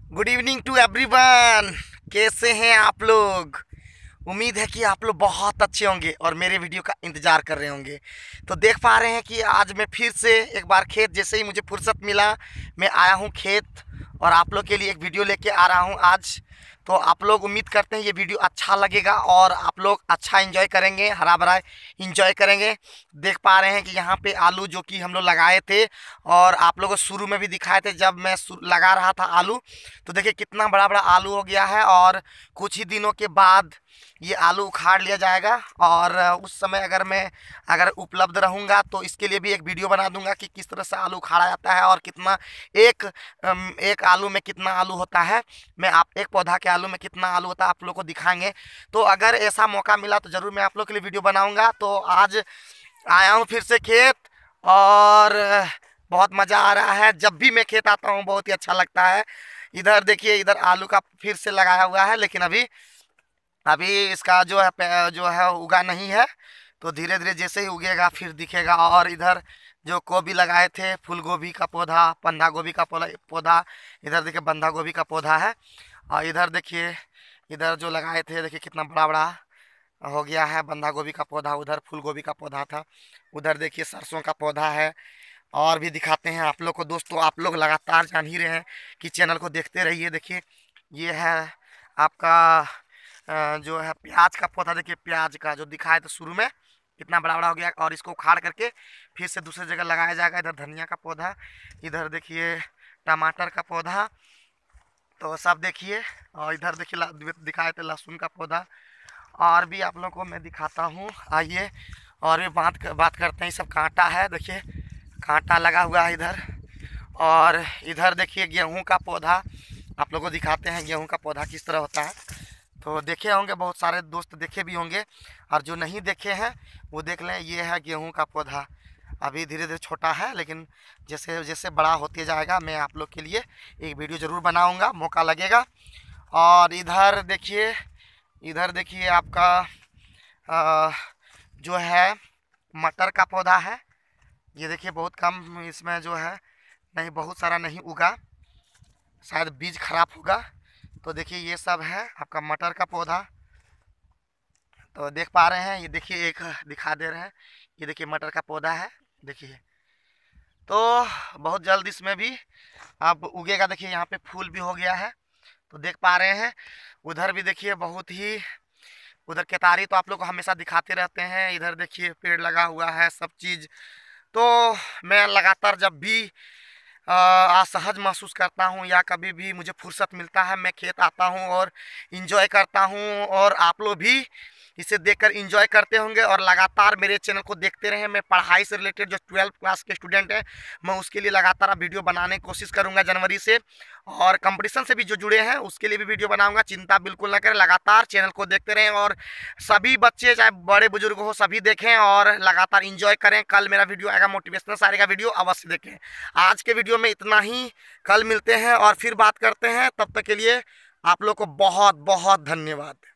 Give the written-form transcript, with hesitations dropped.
Good evening to everyone. कैसे हैं आप लोग? उम्मीद है कि आप लोग बहुत अच्छे होंगे और मेरे वीडियो का इंतज़ार कर रहे होंगे। तो देख पा रहे हैं कि आज मैं फिर से एक बार खेत, जैसे ही मुझे फुर्सत मिला मैं आया हूँ खेत और आप लोग के लिए एक वीडियो लेके आ रहा हूँ आज। तो आप लोग उम्मीद करते हैं ये वीडियो अच्छा लगेगा और आप लोग अच्छा एंजॉय करेंगे, हरा भरा एंजॉय करेंगे। देख पा रहे हैं कि यहाँ पे आलू जो कि हम लोग लगाए थे और आप लोगों को शुरू में भी दिखाए थे जब मैं लगा रहा था आलू। तो देखिए कितना बड़ा बड़ा आलू हो गया है और कुछ ही दिनों के बाद ये आलू उखाड़ लिया जाएगा। और उस समय अगर उपलब्ध रहूँगा तो इसके लिए भी एक वीडियो बना दूंगा कि किस तरह से आलू उखाड़ा जाता है और कितना एक आलू में कितना आलू होता है। मैं आप एक पौधा के आलू में कितना आलू होता है आप लोग को दिखाएंगे। तो अगर ऐसा मौका मिला तो ज़रूर मैं आप लोग के लिए वीडियो बनाऊँगा। तो आज आया हूँ फिर से खेत और बहुत मज़ा आ रहा है। जब भी मैं खेत आता हूँ बहुत ही अच्छा लगता है। इधर देखिए, इधर आलू का फिर से लगाया हुआ है, लेकिन अभी अभी इसका जो है उगा नहीं है। तो धीरे धीरे जैसे ही उगेगा फिर दिखेगा। और इधर जो गोभी लगाए थे, फूल गोभी का पौधा, बंधा गोभी का पौधा, इधर देखिए बंधा गोभी का पौधा है। और इधर देखिए, इधर जो लगाए थे देखिए कितना बड़ा बड़ा हो गया है बंधा गोभी का पौधा। उधर फूल गोभी का पौधा था। उधर देखिए सरसों का पौधा है। और भी दिखाते हैं आप लोग को। दोस्तों आप लोग लगातार जान ही रहे हैं कि चैनल को देखते रहिए। देखिए ये है आपका जो है प्याज का पौधा। देखिए प्याज का जो दिखाया था शुरू में कितना बड़ा बड़ा हो गया और इसको उखाड़ करके फिर से दूसरी जगह लगाया जाएगा। इधर धनिया का पौधा, इधर देखिए टमाटर का पौधा। तो सब देखिए। और इधर देखिए दिखाए थे लहसुन का पौधा। और भी आप लोगों को मैं दिखाता हूँ, आइए। और भी बात करते हैं। ये सब कांटा है, देखिए कांटा लगा हुआ है इधर। और इधर देखिए गेहूं का पौधा। आप लोगों को दिखाते हैं गेहूं का पौधा किस तरह होता है। तो देखे होंगे, बहुत सारे दोस्त देखे भी होंगे और जो नहीं देखे हैं वो देख लें। ये है गेहूं का पौधा। अभी धीरे धीरे छोटा है, लेकिन जैसे जैसे बड़ा होते जाएगा मैं आप लोग के लिए एक वीडियो ज़रूर बनाऊंगा, मौका लगेगा। और इधर देखिए आपका अ, जो है मटर का पौधा है। ये देखिए बहुत कम इसमें जो है, नहीं बहुत सारा नहीं उगा, शायद बीज खराब होगा। तो देखिए ये सब है आपका मटर का पौधा। तो देख पा रहे हैं, ये देखिए एक दिखा दे रहे हैं। ये देखिए मटर का पौधा है, देखिए। तो बहुत जल्द इसमें भी अब उगेगा। देखिए यहाँ पे फूल भी हो गया है, तो देख पा रहे हैं। उधर भी देखिए बहुत ही, उधर केतारी तो आप लोग को हमेशा दिखाते रहते हैं। इधर देखिए पेड़ लगा हुआ है, सब चीज़। तो मैं लगातार जब भी असहज महसूस करता हूँ या कभी भी मुझे फुर्सत मिलता है मैं खेत आता हूँ और इंजॉय करता हूँ। और आप लोग भी इसे देखकर इंजॉय करते होंगे और लगातार मेरे चैनल को देखते रहें। मैं पढ़ाई से रिलेटेड जो 12th क्लास के स्टूडेंट हैं, मैं उसके लिए लगातार वीडियो बनाने की कोशिश करूँगा जनवरी से। और कंपटीशन से भी जो जुड़े हैं उसके लिए भी वीडियो बनाऊंगा, चिंता बिल्कुल ना करें। लगातार चैनल को देखते रहें और सभी बच्चे चाहे बड़े बुजुर्ग हो सभी देखें और लगातार इंजॉय करें। कल मेरा वीडियो आएगा मोटिवेशनल सारे का वीडियो, अवश्य देखें। आज के वीडियो में इतना ही, कल मिलते हैं और फिर बात करते हैं। तब तक के लिए आप लोग को बहुत बहुत धन्यवाद।